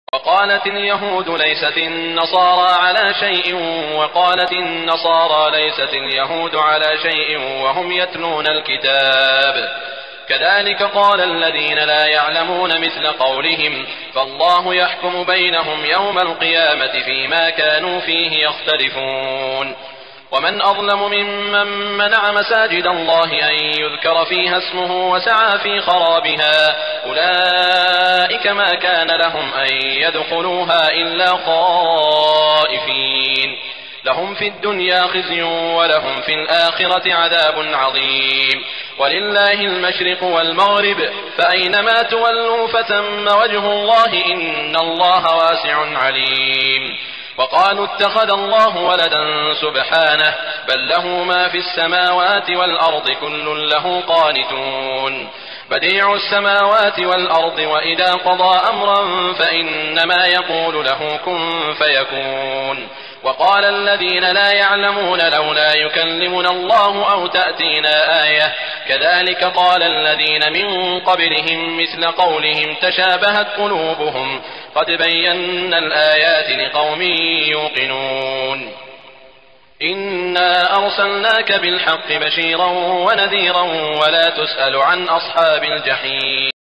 وقالت اليهود ليست النصارى على شيء وقالت النصارى ليست اليهود على شيء وهم يتلون الكتاب كذلك قال الذين لا يعلمون مثل قولهم فالله يحكم بينهم يوم القيامة فيما كانوا فيه يختلفون. ومن أظلم ممن منع مساجد الله أن يذكر فيها اسمه وسعى في خرابها أولئك ما كان لهم أن يدخلوها إلا خائفين لهم في الدنيا خزي ولهم في الآخرة عذاب عظيم. ولله المشرق والمغرب فأينما تولوا فثم وجه الله إن الله واسع عليم. وقالوا اتخذ الله ولدا سبحانه بل له ما في السماوات والأرض كل له قانتون بديع السماوات والأرض وإذا قضى أمرا فإنما يقول له كن فيكون. وقال الذين لا يعلمون لولا يكلمنا الله أو تأتينا آية كذلك قال الذين من قبلهم مثل قولهم تشابهت قلوبهم قد بينا الآيات لقوم يوقنون. إنا أرسلناك بالحق بشيرا ونذيرا ولا تسأل عن أصحاب الجحيم.